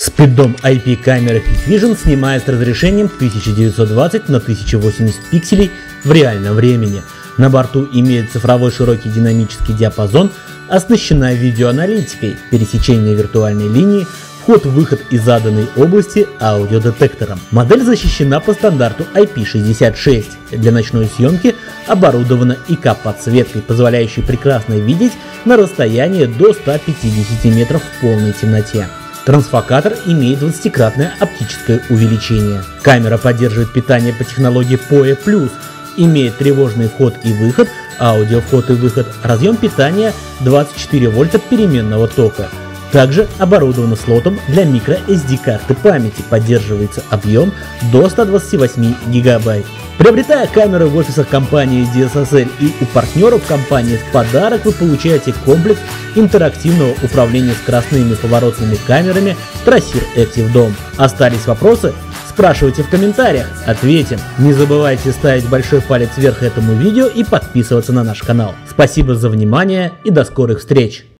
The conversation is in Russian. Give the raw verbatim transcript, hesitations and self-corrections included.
Speeddome ай пи камера Hikvision снимает с разрешением тысяча девятьсот двадцать на тысяча восемьдесят пикселей в реальном времени. На борту имеет цифровой широкий динамический диапазон, оснащена видеоаналитикой, пересечение виртуальной линии, вход-выход из заданной области аудиодетектором. Модель защищена по стандарту ай пи шестьдесят шесть. Для ночной съемки оборудована ай кей подсветкой, позволяющей прекрасно видеть на расстоянии до ста пятидесяти метров в полной темноте. Трансфокатор имеет двадцатикратное оптическое увеличение. Камера поддерживает питание по технологии пи о и плюс, имеет тревожный вход и выход, аудио вход и выход, разъем питания двадцать четыре вольта переменного тока. Также оборудована слотом для micro эс ди карты памяти, поддерживается объем до ста двадцати восьми гигабайт. Приобретая камеры в офисах компании ди эс эс эл и у партнеров компании в подарок, вы получаете комплекс интерактивного управления скоростными поворотными камерами Trasir Active Dome. Остались вопросы? Спрашивайте в комментариях, ответим. Не забывайте ставить большой палец вверх этому видео и подписываться на наш канал. Спасибо за внимание и до скорых встреч!